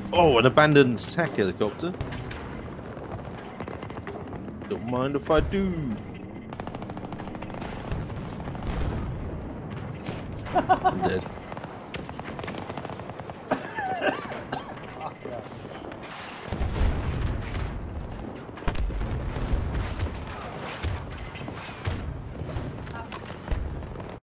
Oh, an abandoned attack helicopter. Don't mind if I do. I'm dead. Fuck yeah.